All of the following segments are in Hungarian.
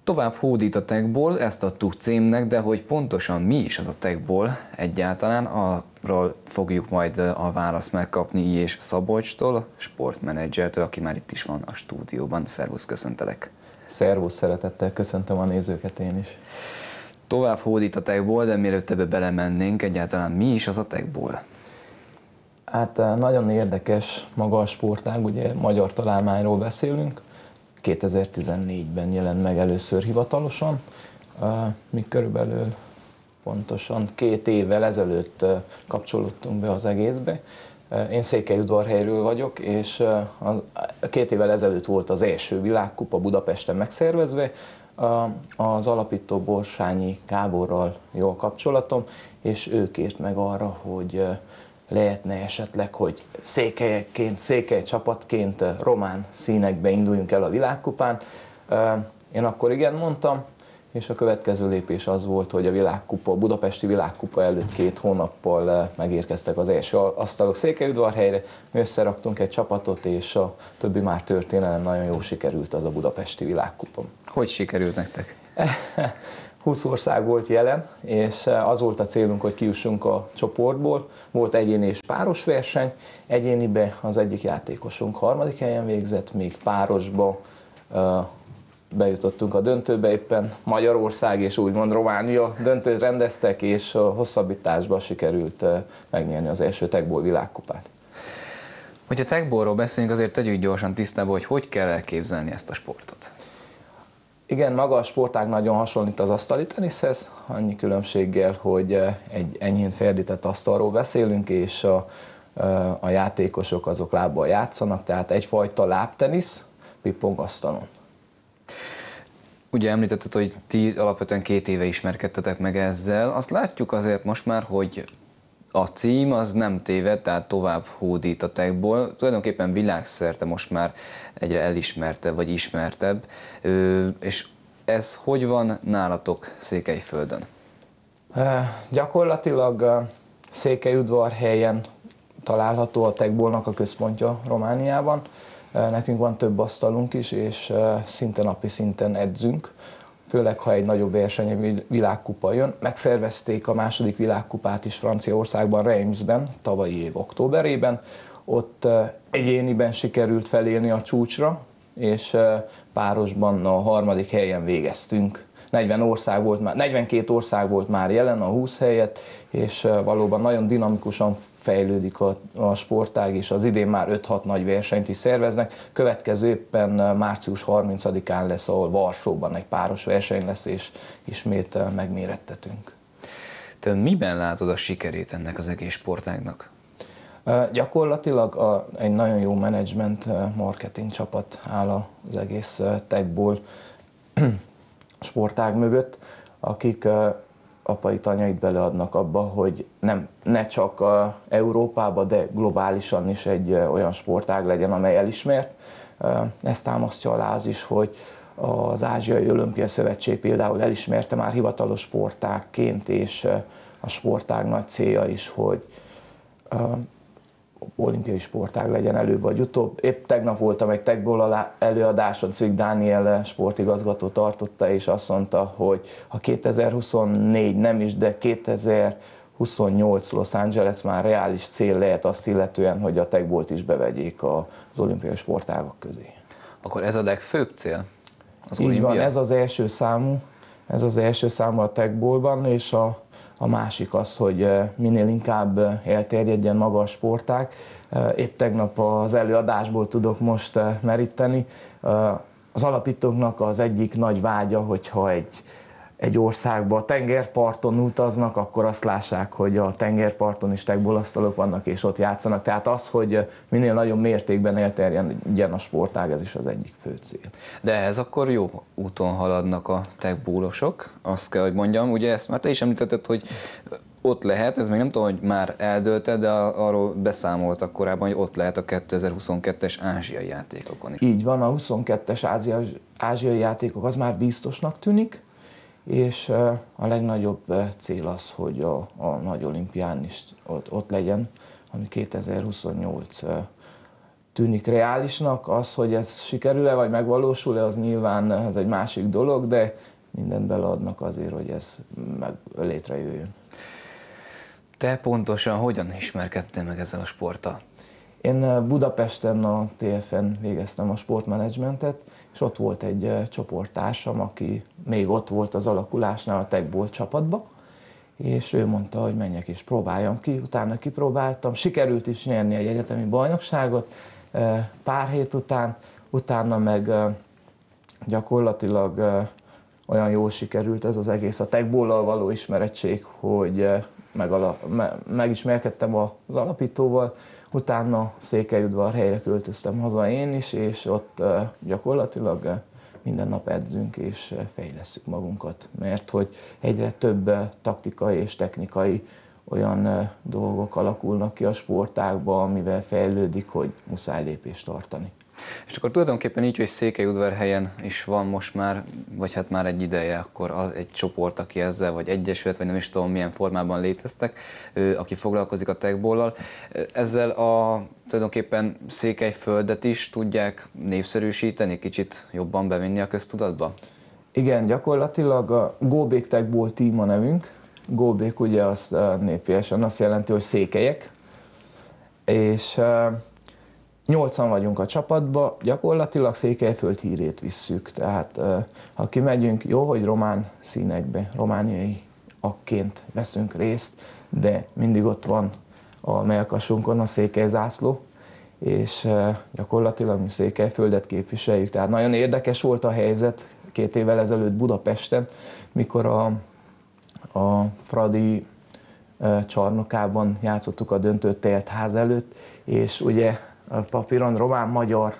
Tovább hódít a Techball, ezt adtuk címnek, de hogy pontosan mi is az a Techball egyáltalán, arról fogjuk majd a választ megkapni I. és Szabolcstól, sportmenedzsertől, aki már itt is van a stúdióban. Szervusz, köszöntelek! Szervusz, szeretettel köszöntöm a nézőket én is. Tovább hódít a Techball, de mielőtt ebbe belemennénk, egyáltalán mi is az a Techball? Hát nagyon érdekes maga a sportág, ugye magyar találmányról beszélünk. 2014-ben jelent meg először hivatalosan, mi körülbelül pontosan 2 évvel ezelőtt kapcsolódtunk be az egészbe. Én Székelyudvarhelyről vagyok, és 2 évvel ezelőtt volt az első világkupa Budapesten megszervezve, az alapító Borsányi Gáborral jó kapcsolatom, és ő kért meg arra, hogy lehetne esetleg, hogy székely csapatként román színekbe induljunk el a világkupán. Én akkor igen mondtam, és a következő lépés az volt, hogy a budapesti világkupa előtt 2 hónappal megérkeztek az első asztalok Székelyudvarhelyre, mi összeraktunk egy csapatot, és a többi már történelem, nagyon jól sikerült az a budapesti világkupa. Hogy sikerült nektek? 20 ország volt jelen, és az volt a célunk, hogy kijussunk a csoportból. Volt egyéni és páros verseny. Egyénibe az egyik játékosunk 3. helyen végzett, még párosba bejutottunk a döntőbe, éppen Magyarország és úgymond Románia döntőt rendeztek, és a hosszabbításba sikerült megnyerni az első Techball világkupát. Hogyha Techballról beszélünk, azért tegyük gyorsan tisztába, hogy kell elképzelni ezt a sportot. Igen, maga a sportág nagyon hasonlít az asztali teniszhez, annyi különbséggel, hogy egy enyhén ferdített asztalról beszélünk, és a játékosok azok lábbal játszanak, tehát egyfajta lábtenisz, pingpong asztalon. Ugye említetted, hogy ti alapvetően 2 éve ismerkedtetek meg ezzel. Azt látjuk azért most már, hogy a cím az nem téved, tehát tovább hódít a Techball. Tulajdonképpen világszerte most már egyre elismertebb vagy ismertebb. És ez hogy van nálatok Székelyföldön? Gyakorlatilag Székelyudvarhelyen található a Techballnak a központja Romániában. Nekünk van több asztalunk is, és szinte napi szinten edzünk. Főleg, ha egy nagyobb verseny, világkupa jön. Megszervezték a második világkupát is Franciaországban, Reimsben, tavalyi év októberében. Ott egyéniben sikerült felérni a csúcsra, és párosban a 3. helyen végeztünk. 42 ország volt már jelen a 20 helyett, és valóban nagyon dinamikusan fejlődik a sportág, és az idén már 5-6 nagy versenyt is szerveznek. Következő éppen március 30-án lesz, ahol Varsóban egy páros verseny lesz, és ismét megmérettetünk. Te miben látod a sikerét ennek az egész sportágnak? Gyakorlatilag egy nagyon jó menedzsment, marketing csapat áll az egész Techball sportág mögött, akik apait, anyait beleadnak abba, hogy ne csak Európában, de globálisan is egy olyan sportág legyen, amely elismert. Ezt támasztja alá az is, hogy az Ázsiai Olimpiai Szövetség például elismerte már hivatalos sportágként, és a sportág nagy célja is, hogy olimpiai sportág legyen előbb vagy utóbb. Épp tegnap voltam egy Techball előadáson, Cvik Dániel sportigazgató tartotta, és azt mondta, hogy ha 2024 nem is, de 2028 Los Angeles már reális cél lehet azt illetően, hogy a Techballt is bevegyék az olimpiai sportágak közé. Akkor ez a legfőbb cél? Az Így olimpia? van, ez az első számú a Techballban, és a másik az, hogy minél inkább elterjedjen maga a sportág. Épp tegnap az előadásból tudok most meríteni. Az alapítóknak az egyik nagy vágya, hogyha egy országba a tengerparton utaznak, akkor azt lássák, hogy a tengerparton is Techball asztalok vannak, és ott játszanak. Tehát az, hogy minél nagyobb mértékben elterjedjen a sportág, ez is az egyik fő cél. De ez akkor jó úton haladnak a Techballosok, azt kell, hogy mondjam. Ugye ezt már te is említetted, hogy ott lehet, ez még nem tudom, hogy már eldőlte, de arról beszámoltak korábban, hogy ott lehet a 2022-es ázsiai játékokon is. Így van, a 22-es ázsiai játékok az már biztosnak tűnik, és a legnagyobb cél az, hogy a nagy olimpián is ott legyen, ami 2028 tűnik reálisnak. Az, hogy ez sikerül-e vagy megvalósul-e, az nyilván ez egy másik dolog, de mindent beleadnak azért, hogy ez létrejöjjön. Te pontosan hogyan ismerkedtél meg ezzel a sporttal? Én Budapesten a TFN végeztem a sportmenedzsmentet, és ott volt egy csoporttársam, aki még ott volt az alakulásnál a Techball csapatba, és ő mondta, hogy menjek és próbáljam ki, utána kipróbáltam, sikerült is nyerni egy egyetemi bajnokságot pár hét után, utána meg gyakorlatilag olyan jól sikerült ez az egész a Techball-al való ismerettség, hogy megismerkedtem az alapítóval, utána Székelyudvarhelyre költöztem haza én is, és ott gyakorlatilag minden nap edzünk és fejlesszük magunkat, mert hogy egyre több taktikai és technikai olyan dolgok alakulnak ki a sportágban, amivel fejlődik, hogy muszáj lépést tartani. És akkor tulajdonképpen így, hogy Székelyudvarhelyen is van most már, vagy hát már egy ideje, akkor egy csoport, aki ezzel, vagy egyesület, vagy nem is tudom milyen formában léteztek, aki foglalkozik a Techball-al. Ezzel tulajdonképpen Székelyföldet is tudják népszerűsíteni, kicsit jobban bevinni a köztudatba? Igen, gyakorlatilag a Góbék Techball Team a nevünk. Góbék ugye az népiesen azt jelenti, hogy székelyek, és 8-an vagyunk a csapatban, gyakorlatilag Székelyföld hírét visszük. Tehát ha kimegyünk, jó, hogy román színekbe, romániaiakként veszünk részt, de mindig ott van a mellkasunkon a székely zászló, és gyakorlatilag mi Székelyföldet képviseljük. Tehát nagyon érdekes volt a helyzet 2 évvel ezelőtt Budapesten, mikor a Fradi csarnokában játszottuk a döntőt Teltház előtt, és ugye a papíron román-magyar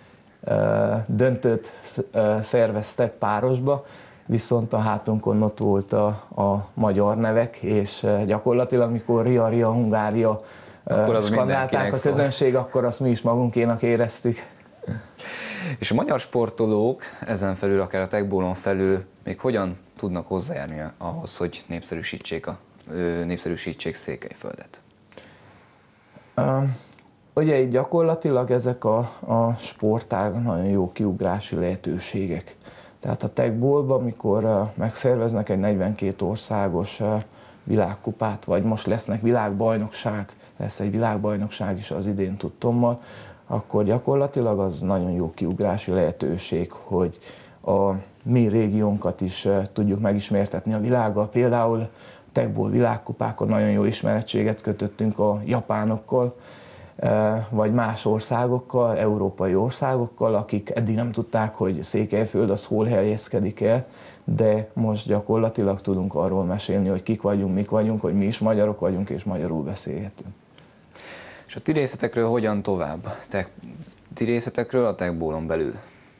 döntőt szerveztek párosba, viszont a hátunkon ott volt a magyar nevek, és gyakorlatilag, amikor Ria, Hungária skandálták a közönség, akkor azt mi is magunkénak éreztük. És a magyar sportolók ezen felül, akár a Techballon felül még hogyan tudnak hozzájárni ahhoz, hogy népszerűsítsék Székelyföldet? Ugye itt gyakorlatilag ezek a sportág nagyon jó kiugrási lehetőségek. Tehát a Techballban, amikor megszerveznek egy 42 országos világkupát, vagy most lesz egy világbajnokság is az idén tudtommal, akkor gyakorlatilag az nagyon jó kiugrási lehetőség, hogy a mi régiónkat is tudjuk megismertetni a világgal. Például Techball világkupákon nagyon jó ismerettséget kötöttünk a japánokkal, vagy más országokkal, európai országokkal, akik eddig nem tudták, hogy Székelyföld az hol helyezkedik el, de most gyakorlatilag tudunk arról mesélni, hogy kik vagyunk, mik vagyunk, hogy mi is magyarok vagyunk, és magyarul beszélhetünk. És a ti részletekről hogyan tovább? Ti részletekről a Techballon belül?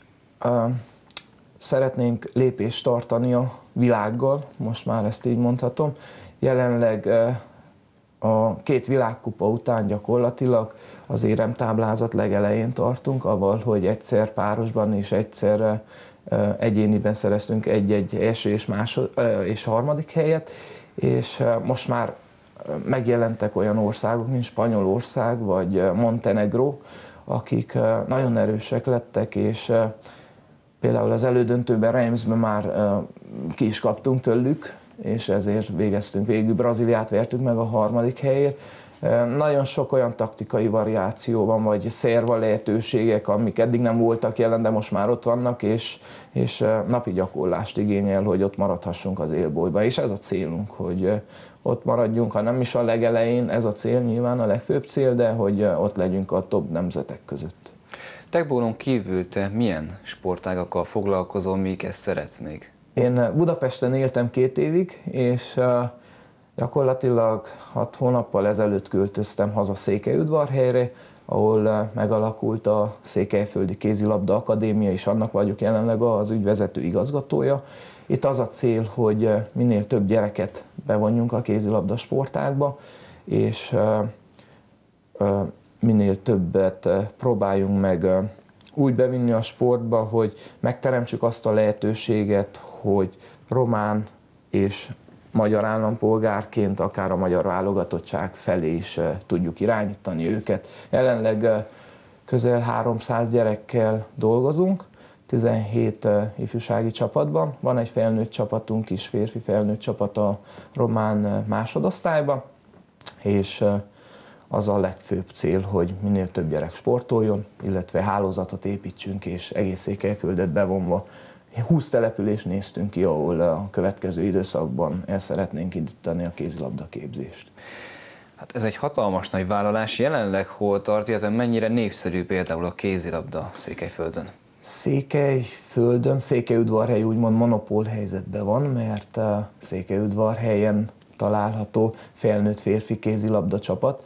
Szeretnénk lépést tartani a világgal, most már ezt így mondhatom. Jelenleg a 2 világkupa után gyakorlatilag az éremtáblázat legelején tartunk, avval, hogy egyszer párosban és egyszer egyéniben szereztünk egy első és harmadik helyet, és most már megjelentek olyan országok, mint Spanyolország vagy Montenegro, akik nagyon erősek lettek, és például az elődöntőben Reimsben már ki is kaptunk tőlük, és ezért végül Brazíliát vertük meg a harmadik helyért. Nagyon sok olyan taktikai variáció van, vagy szerva lehetőségek, amik eddig nem voltak jelen, de most már ott vannak, és napi gyakorlást igényel, hogy ott maradhassunk az élbolyban. És ez a célunk, hogy ott maradjunk, ha nem is a legelején, ez a cél nyilván a legfőbb cél, de hogy ott legyünk a top nemzetek között. Techballon kívül te milyen sportágakkal foglalkozol, miket szeretsz még? Én Budapesten éltem 2 évig, és gyakorlatilag 6 hónappal ezelőtt költöztem haza Székelyudvarhelyre, ahol megalakult a Székelyföldi Kézilabda Akadémia, és annak vagyok jelenleg az ügyvezető igazgatója. Itt az a cél, hogy minél több gyereket bevonjunk a kézilabda sportágba, és minél többet próbáljunk meg úgy bevinni a sportba, hogy megteremtsük azt a lehetőséget, hogy román és magyar állampolgárként akár a magyar válogatottság felé is tudjuk irányítani őket. Jelenleg közel 300 gyerekkel dolgozunk, 17 ifjúsági csapatban. Van egy felnőtt csapatunk is, férfi felnőtt csapat a román másodosztályban, és az a legfőbb cél, hogy minél több gyerek sportoljon, illetve hálózatot építsünk, és egész Székelyföldet bevonva 20 települést néztünk ki, ahol a következő időszakban el szeretnénk indítani a kézilabda képzést. Hát ez egy hatalmas nagy vállalás. Jelenleg hol tart, illetve mennyire népszerű például a kézilabda Székelyföldön? Székelyföldön, Székelyudvarhely úgymond monopól helyzetben van, mert Székelyudvarhelyen található felnőtt férfi kézilabda csapat,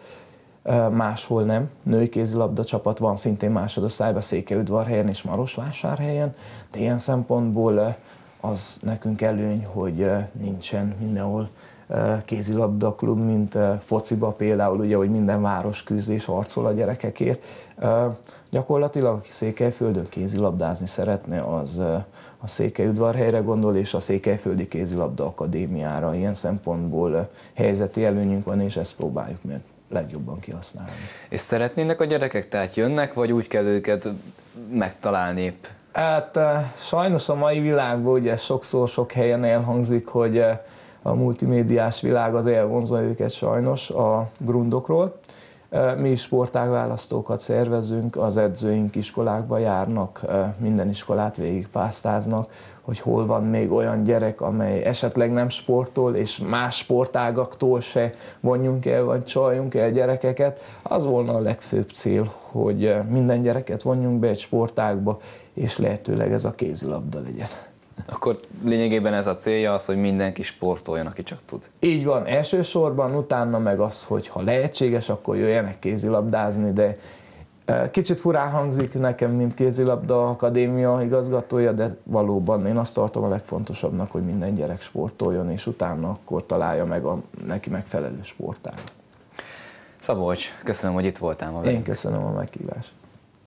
máshol nem. Női kézilabda csapat van szintén másodosztályban Székelyudvarhelyen és Marosvásárhelyen, de ilyen szempontból az nekünk előny, hogy nincsen mindenhol kézilabda klub, mint fociba például, ugye, hogy minden város küzd és harcol a gyerekekért. Gyakorlatilag, aki Székelyföldön kézilabdázni szeretne, az a Székelyudvarhelyre gondol, és a Székelyföldi Kézilabda Akadémiára. Ilyen szempontból helyzeti előnyünk van, és ezt próbáljuk meg legjobban kihasználni. És szeretnének a gyerekek, tehát jönnek, vagy úgy kell őket megtalálni épp? Hát sajnos a mai világban ugye sokszor sok helyen elhangzik, hogy a multimédiás világ az elvonza őket sajnos a grundokról. Mi is sportágválasztókat szervezünk, az edzőink iskolákba járnak, minden iskolát végigpásztáznak, hogy hol van még olyan gyerek, amely esetleg nem sportol, és más sportágaktól se vonjunk el, vagy csaljunk el gyerekeket. Az volna a legfőbb cél, hogy minden gyereket vonjunk be egy sportágba, és lehetőleg ez a kézilabda legyen. Akkor lényegében ez a célja az, hogy mindenki sportoljon, aki csak tud. Így van, elsősorban, utána meg az, hogy ha lehetséges, akkor jöjjenek kézilabdázni, de kicsit furán hangzik nekem, mint kézilabda akadémia igazgatója, de valóban én azt tartom a legfontosabbnak, hogy minden gyerek sportoljon, és utána akkor találja meg a neki megfelelő sportágat. Szabolcs, köszönöm, hogy itt voltál ma velünk. Én köszönöm a meghívást.